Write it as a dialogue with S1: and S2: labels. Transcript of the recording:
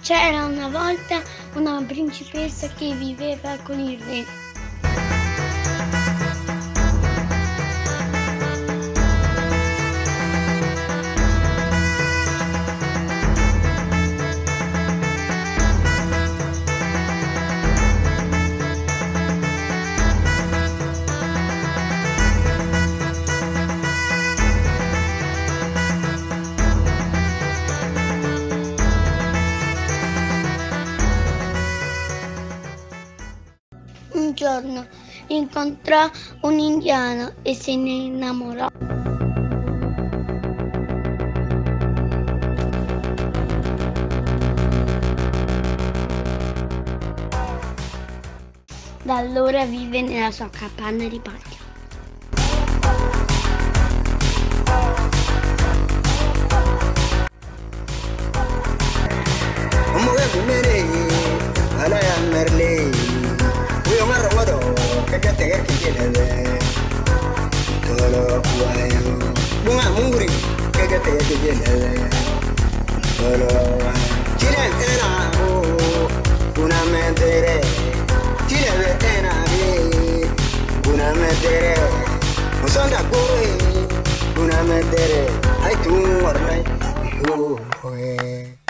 S1: C'era una volta una principessa che viveva con il re. Un giorno incontrò un indiano e se ne innamorò. Da allora vive nella sua capanna di paglia.
S2: Bunga munguri kega te jele chile era una medere chile era una medere usanda koi una medere ai tu warnai